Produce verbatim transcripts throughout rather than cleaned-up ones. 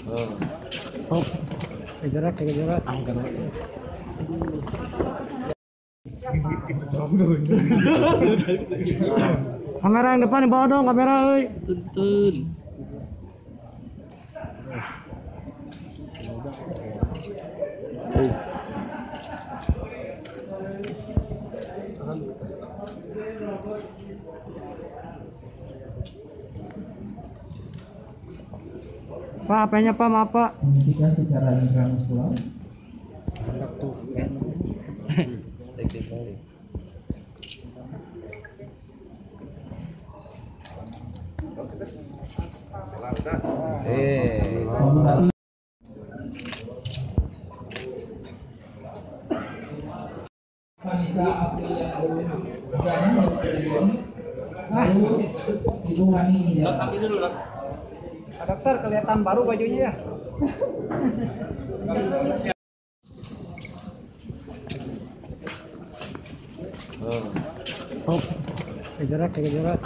Oh, jarak, jaga jarak. Kamera yang depan dibawa dong, kamera euy. Tuntun. Pak, H P-nya Pak, maaf Pak. Hentikan secara intramuskular. Anak tuh kan. Teknik kali. Eh. Vanessa Aprilia Jangan lalu Ibu Hani Dokter, kelihatan baru bajunya ya. Oh, jarak, jaga jarak.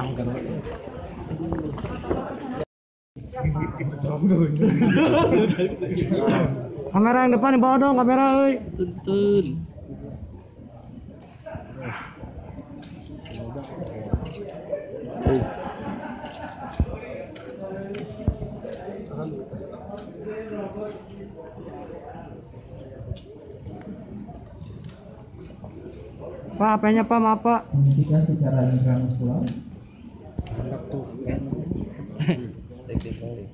Kamera yang depan dibawa dong, kamera euy. Tuntun. Pak, H P-nya Pak, maaf Pak. Hentikan secara intramuskular. Anak tuh kan. Teknik kali.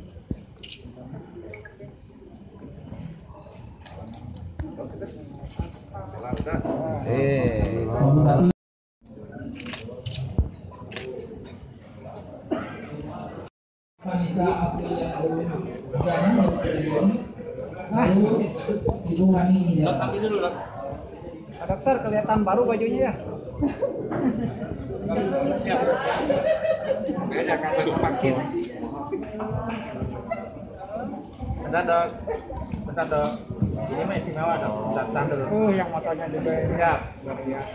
Eh. Vanessa Aprilia Jangan lalu Ibu Hani Dokter, kelihatan baru bajunya ya. Beda kalau vaksin. Bentar dok, bentar dok. Ini mah istimewa dok, bentar sandal. Oh, yang motornya juga. Siap, luar biasa.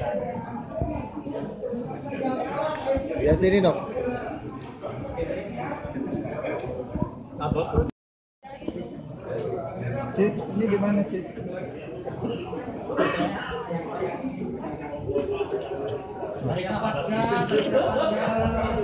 Ya sini dok. Ah bos. Cik, ini di mana Cik? Hari